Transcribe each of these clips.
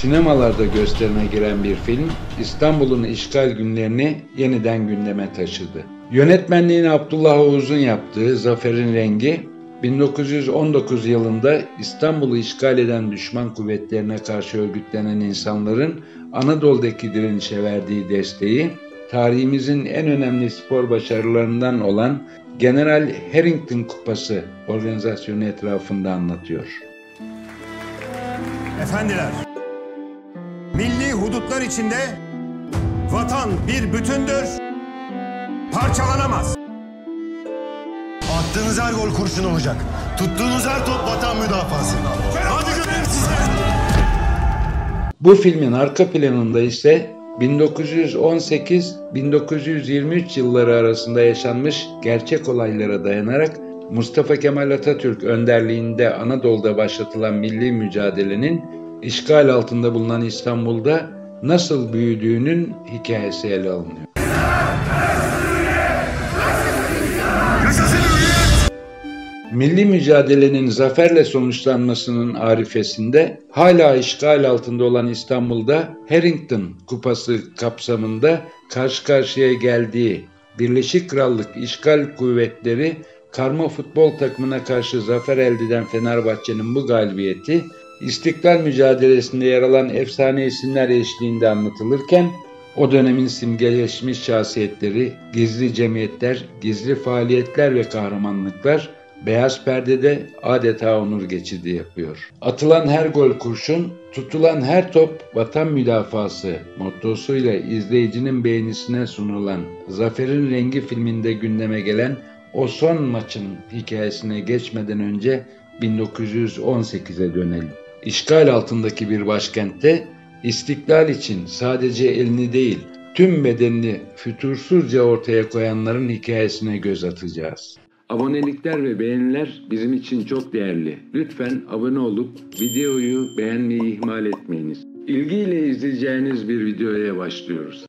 Sinemalarda gösterime giren bir film, İstanbul'un işgal günlerini yeniden gündeme taşıdı. Yönetmenliğini Abdullah Oğuz'un yaptığı Zafer'in Rengi, 1919 yılında İstanbul'u işgal eden düşman kuvvetlerine karşı örgütlenen insanların Anadolu'daki direnişe verdiği desteği, tarihimizin en önemli spor başarılarından olan General Harrington Kupası organizasyonu etrafında anlatıyor. Efendiler, milli hudutlar içinde vatan bir bütündür, parçalanamaz. Attığınız her gol kurşun olacak. Tuttuğunuz her top vatan müdafası. Hadi görelim size. Bu filmin arka planında ise 1918-1923 yılları arasında yaşanmış gerçek olaylara dayanarak Mustafa Kemal Atatürk önderliğinde Anadolu'da başlatılan milli mücadelenin işgal altında bulunan İstanbul'da nasıl büyüdüğünün hikayesi ele alınıyor. Milli mücadelenin zaferle sonuçlanmasının arifesinde hala işgal altında olan İstanbul'da Harrington Kupası kapsamında karşı karşıya geldiği Birleşik Krallık işgal kuvvetleri karma futbol takımına karşı zafer elde eden Fenerbahçe'nin bu galibiyeti İstiklal mücadelesinde yer alan efsane isimler eşliğinde anlatılırken o dönemin simgeleşmiş şahsiyetleri, gizli cemiyetler, gizli faaliyetler ve kahramanlıklar beyaz perdede adeta onur geçidi yapıyor. Atılan her gol kurşun, tutulan her top vatan müdafası mottosuyla izleyicinin beğenisine sunulan Zafer'in Rengi filminde gündeme gelen o son maçın hikayesine geçmeden önce 1918'e dönelim. İşgal altındaki bir başkentte istiklal için sadece elini değil, tüm bedenini fütursuzca ortaya koyanların hikayesine göz atacağız. Abonelikler ve beğeniler bizim için çok değerli. Lütfen abone olup videoyu beğenmeyi ihmal etmeyiniz. İlgiyle izleyeceğiniz bir videoya başlıyoruz.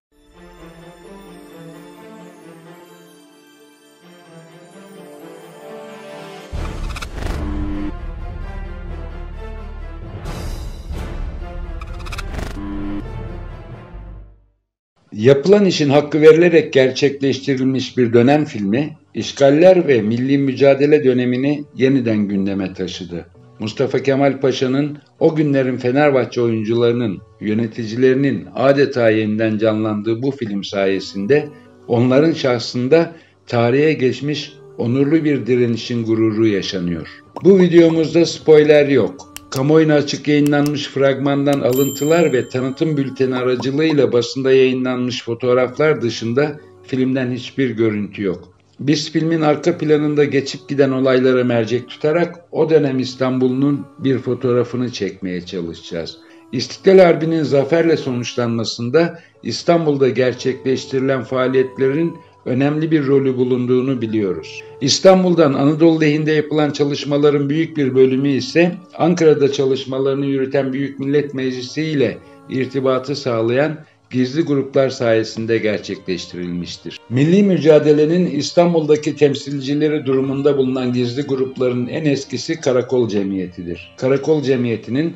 Yapılan işin hakkı verilerek gerçekleştirilmiş bir dönem filmi, işgaller ve milli mücadele dönemini yeniden gündeme taşıdı. Mustafa Kemal Paşa'nın o günlerin Fenerbahçe oyuncularının, yöneticilerinin adeta yeniden canlandığı bu film sayesinde onların şahsında tarihe geçmiş onurlu bir direnişin gururu yaşanıyor. Bu videomuzda spoiler yok. Kamuoyuna açık yayınlanmış fragmandan alıntılar ve tanıtım bülteni aracılığıyla basında yayınlanmış fotoğraflar dışında filmden hiçbir görüntü yok. Biz filmin arka planında geçip giden olaylara mercek tutarak o dönem İstanbul'un bir fotoğrafını çekmeye çalışacağız. İstiklal Harbi'nin zaferle sonuçlanmasında İstanbul'da gerçekleştirilen faaliyetlerin önemli bir rolü bulunduğunu biliyoruz. İstanbul'dan Anadolu lehinde yapılan çalışmaların büyük bir bölümü ise Ankara'da çalışmalarını yürüten Büyük Millet Meclisi ile irtibatı sağlayan gizli gruplar sayesinde gerçekleştirilmiştir. Milli mücadelenin İstanbul'daki temsilcileri durumunda bulunan gizli grupların en eskisi Karakol Cemiyeti'dir. Karakol Cemiyeti'nin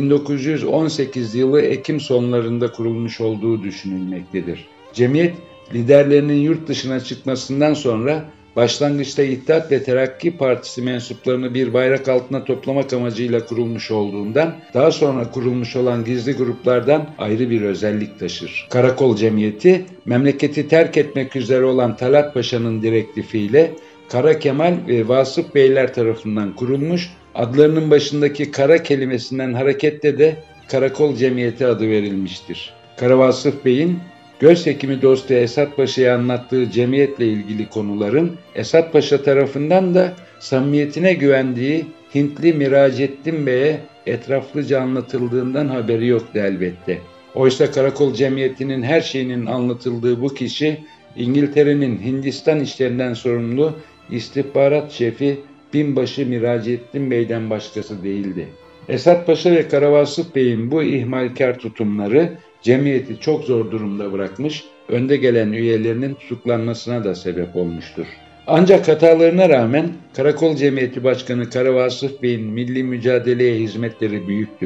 1918 yılı Ekim sonlarında kurulmuş olduğu düşünülmektedir. Cemiyet, liderlerinin yurt dışına çıkmasından sonra başlangıçta İttihat ve Terakki Partisi mensuplarını bir bayrak altına toplamak amacıyla kurulmuş olduğundan daha sonra kurulmuş olan gizli gruplardan ayrı bir özellik taşır. Karakol Cemiyeti, memleketi terk etmek üzere olan Talat Paşa'nın direktifiyle Kara Kemal ve Vasıf Beyler tarafından kurulmuş, adlarının başındaki Kara kelimesinden hareketle de Karakol Cemiyeti adı verilmiştir. Kara Vasıf Bey'in göz hekimi dostu Esat Paşa'ya anlattığı cemiyetle ilgili konuların Esat Paşa tarafından da samimiyetine güvendiği Hintli Miracettin Bey'e etraflıca anlatıldığından haberi yoktu elbette. Oysa Karakol Cemiyeti'nin her şeyinin anlatıldığı bu kişi İngiltere'nin Hindistan işlerinden sorumlu istihbarat şefi Binbaşı Miracettin Bey'den başkası değildi. Esat Paşa ve Kara Vasıf Bey'in bu ihmalkar tutumları cemiyeti çok zor durumda bırakmış, önde gelen üyelerinin tutuklanmasına da sebep olmuştur. Ancak hatalarına rağmen Karakol Cemiyeti Başkanı Kara Vasıf Bey'in milli mücadeleye hizmetleri büyüktür.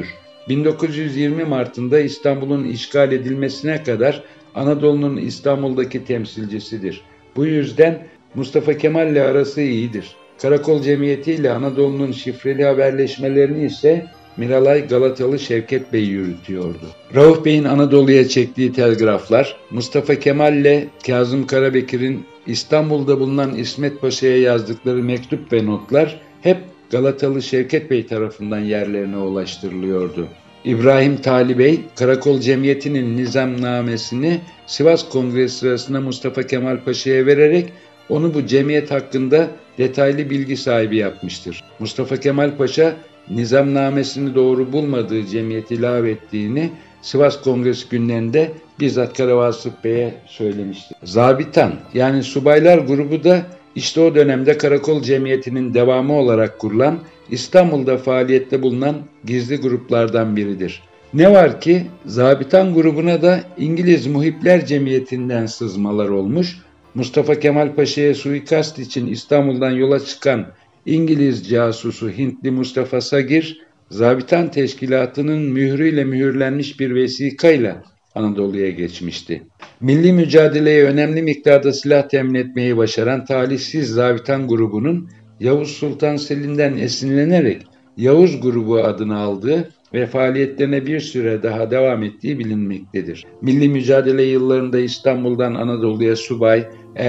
1920 Mart'ında İstanbul'un işgal edilmesine kadar Anadolu'nun İstanbul'daki temsilcisidir. Bu yüzden Mustafa Kemal'le arası iyidir. Karakol Cemiyeti ile Anadolu'nun şifreli haberleşmelerini ise Miralay Galatalı Şevket Bey yürütüyordu. Rauf Bey'in Anadolu'ya çektiği telgraflar, Mustafa Kemal ile Kazım Karabekir'in İstanbul'da bulunan İsmet Paşa'ya yazdıkları mektup ve notlar hep Galatalı Şevket Bey tarafından yerlerine ulaştırılıyordu. İbrahim Tali Bey, Karakol Cemiyeti'nin nizamnamesini Sivas Kongresi sırasında Mustafa Kemal Paşa'ya vererek onu bu cemiyet hakkında detaylı bilgi sahibi yapmıştır. Mustafa Kemal Paşa, nizamnamesini doğru bulmadığı cemiyeti lağvettiğini Sivas Kongresi günlerinde bizzat Karavasıf Bey'e söylemiştir. Zabitan yani subaylar grubu da işte o dönemde Karakol Cemiyeti'nin devamı olarak kurulan İstanbul'da faaliyette bulunan gizli gruplardan biridir. Ne var ki Zabitan grubuna da İngiliz Muhipler Cemiyeti'nden sızmalar olmuş, Mustafa Kemal Paşa'ya suikast için İstanbul'dan yola çıkan İngiliz casusu Hintli Mustafa Sagir, Zabitan Teşkilatı'nın mührüyle mühürlenmiş bir vesikayla Anadolu'ya geçmişti. Milli mücadeleye önemli miktarda silah temin etmeyi başaran talihsiz Zabitan grubunun Yavuz Sultan Selim'den esinlenerek Yavuz grubu adını aldığı ve faaliyetlerine bir süre daha devam ettiği bilinmektedir. Milli mücadele yıllarında İstanbul'dan Anadolu'ya subay,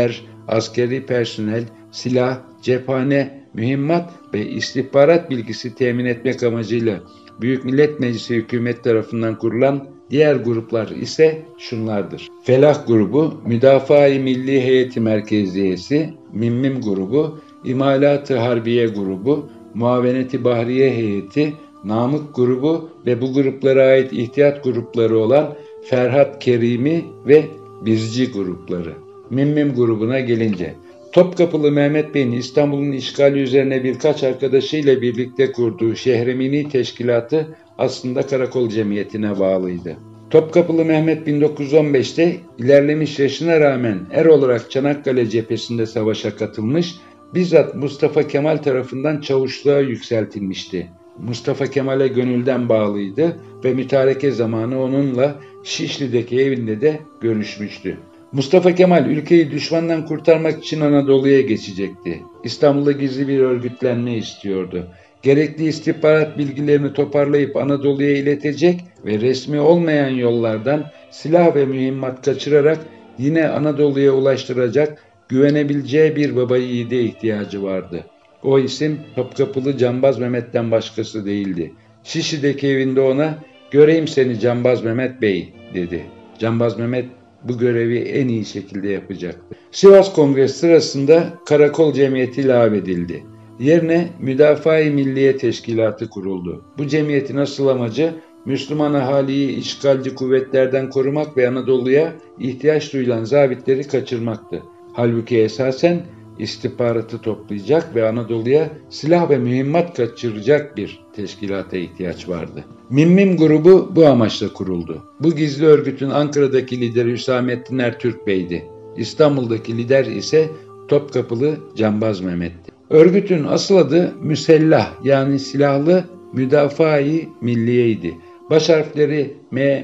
askeri personel, silah, cephane, mühimmat ve istihbarat bilgisi temin etmek amacıyla Büyük Millet Meclisi hükümet tarafından kurulan diğer gruplar ise şunlardır. Felah grubu, Müdafaa-i Milli Heyeti Merkeziyesi, Mimmim grubu, İmalat-ı Harbiye grubu, Muavenet-i Bahriye Heyeti, Namık grubu ve bu gruplara ait ihtiyat grupları olan Ferhat Kerimi ve Bizci grupları. Mimmim grubuna gelince, Topkapılı Mehmet Bey'in İstanbul'un işgali üzerine birkaç arkadaşıyla birlikte kurduğu Şehremini Teşkilatı aslında Karakol Cemiyeti'ne bağlıydı. Topkapılı Mehmet 1915'te ilerlemiş yaşına rağmen olarak Çanakkale cephesinde savaşa katılmış, bizzat Mustafa Kemal tarafından çavuşluğa yükseltilmişti. Mustafa Kemal'e gönülden bağlıydı ve mütareke zamanı onunla Şişli'deki evinde de görüşmüştü. Mustafa Kemal ülkeyi düşmandan kurtarmak için Anadolu'ya geçecekti. İstanbul'da gizli bir örgütlenme istiyordu. Gerekli istihbarat bilgilerini toparlayıp Anadolu'ya iletecek ve resmi olmayan yollardan silah ve mühimmat kaçırarak yine Anadolu'ya ulaştıracak güvenebileceği bir baba yiğide ihtiyacı vardı. O isim Topkapılı Canbaz Mehmet'ten başkası değildi. Şişli'deki evinde ona "Göreyim seni Canbaz Mehmet Bey" dedi. Canbaz Mehmet bu görevi en iyi şekilde yapacaktı. Sivas Kongresi sırasında Karakol Cemiyeti lağvedildi. Yerine Müdafaa-i Milliye Teşkilatı kuruldu. Bu cemiyetin asıl amacı Müslüman ahaliyi işgalci kuvvetlerden korumak ve Anadolu'ya ihtiyaç duyulan zabitleri kaçırmaktı. Halbuki esasen istihbaratı toplayacak ve Anadolu'ya silah ve mühimmat kaçıracak bir teşkilata ihtiyaç vardı. Mimmim grubu bu amaçla kuruldu. Bu gizli örgütün Ankara'daki lideri Hüsamettin Ertürk Bey'di. İstanbul'daki lider ise Topkapılı Canbaz Mehmet'ti. Örgütün asıl adı Müsellah yani silahlı Müdafaa-i Milliye'ydi. Baş harfleri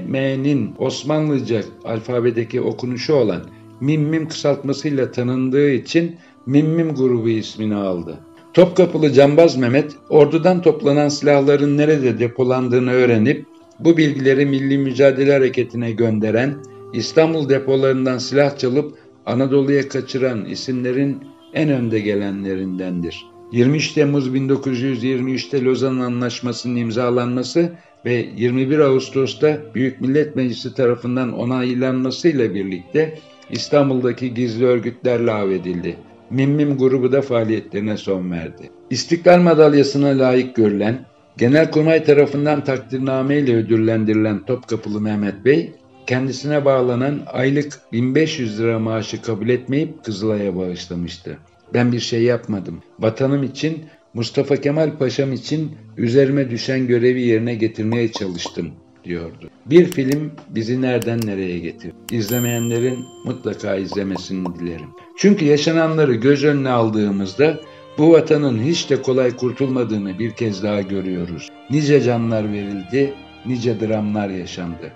M'nin Osmanlıca alfabedeki okunuşu olan Mimmim kısaltmasıyla tanındığı için Mimmim grubu ismini aldı. Topkapılı Canbaz Mehmet, ordudan toplanan silahların nerede depolandığını öğrenip bu bilgileri Milli Mücadele Hareketi'ne gönderen, İstanbul depolarından silah çalıp Anadolu'ya kaçıran isimlerin en önde gelenlerindendir. 23 Temmuz 1923'te Lozan Anlaşması'nın imzalanması ve 21 Ağustos'ta Büyük Millet Meclisi tarafından onaylanmasıyla birlikte İstanbul'daki gizli örgütler lağvedildi. Mimmim grubu da faaliyetlerine son verdi. İstiklal Madalyası'na layık görülen, Genelkurmay tarafından takdirname ile ödüllendirilen Topkapılı Mehmet Bey, kendisine bağlanan aylık 1500 lira maaşı kabul etmeyip Kızılay'a bağışlamıştı. "Ben bir şey yapmadım. Vatanım için, Mustafa Kemal Paşam için üzerime düşen görevi yerine getirmeye çalıştım" diyordu. Bir film bizi nereden nereye getirdi? İzlemeyenlerin mutlaka izlemesini dilerim. Çünkü yaşananları göz önüne aldığımızda bu vatanın hiç de kolay kurtulmadığını bir kez daha görüyoruz. Nice canlar verildi, nice dramlar yaşandı.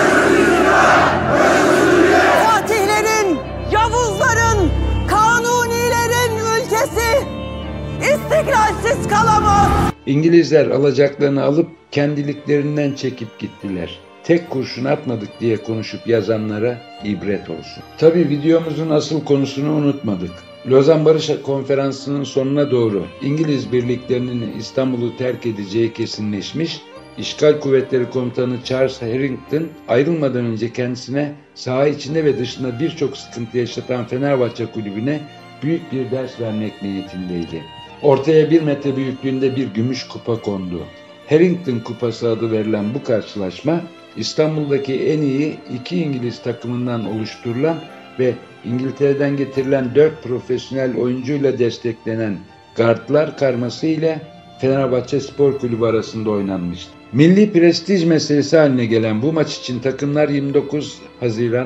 Fatihlerin, Yavuzların, Kanunilerin ülkesi istiklalsiz kalamaz. İngilizler alacaklarını alıp kendiliklerinden çekip gittiler. Tek kurşun atmadık diye konuşup yazanlara ibret olsun. Tabi videomuzun asıl konusunu unutmadık. Lozan Barış Konferansı'nın sonuna doğru İngiliz birliklerinin İstanbul'u terk edeceği kesinleşmiş, İşgal Kuvvetleri Komutanı Charles Harrington ayrılmadan önce kendisine saha içinde ve dışında birçok sıkıntı yaşatan Fenerbahçe Kulübü'ne büyük bir ders vermek niyetindeydi. Ortaya 1 metre büyüklüğünde bir gümüş kupa kondu. Harrington Kupası adı verilen bu karşılaşma, İstanbul'daki en iyi 2 İngiliz takımından oluşturulan ve İngiltere'den getirilen 4 profesyonel oyuncuyla desteklenen Gardlar karması ile Fenerbahçe Spor Kulübü arasında oynanmıştı. Milli prestij meselesi haline gelen bu maç için takımlar 29 Haziran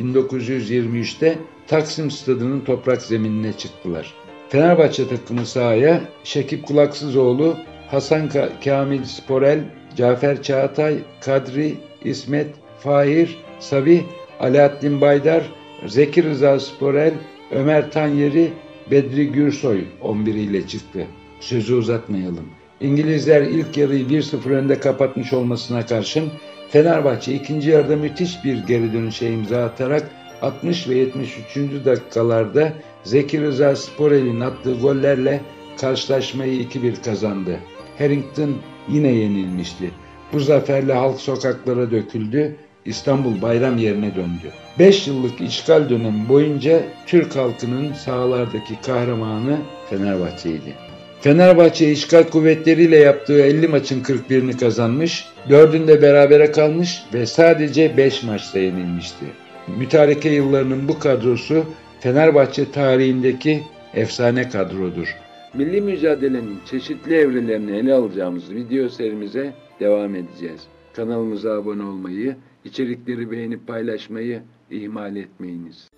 1923'te Taksim Stadı'nın toprak zeminine çıktılar. Fenerbahçe takımı sahaya Şekip Kulaksızoğlu, Hasan Kamil Sporel, Cafer Çağatay, Kadri, İsmet, Fahir, Sabih, Alaaddin Baydar, Zeki Rıza Sporel, Ömer Tanyeri, Bedri Gürsoy 11 ile çıktı. Sözü uzatmayalım. İngilizler ilk yarıyı 1-0 önde kapatmış olmasına karşın Fenerbahçe ikinci yarıda müthiş bir geri dönüşe imza atarak 60 ve 73. dakikalarda Zeki Rıza Sporel'in attığı gollerle karşılaşmayı 2-1 kazandı. Harrington yine yenilmişti. Bu zaferle halk sokaklara döküldü, İstanbul bayram yerine döndü. 5 yıllık işgal dönemi boyunca Türk halkının sahalardaki kahramanı Fenerbahçe'ydi. Fenerbahçe işgal kuvvetleriyle yaptığı 50 maçın 41'ini kazanmış, 4'ünde berabere kalmış ve sadece 5 maçta yenilmişti. Mütareke yıllarının bu kadrosu Fenerbahçe tarihindeki efsane kadrodur. Milli mücadelenin çeşitli evrelerini ele alacağımız video serimize devam edeceğiz. Kanalımıza abone olmayı, içerikleri beğenip paylaşmayı ihmal etmeyiniz.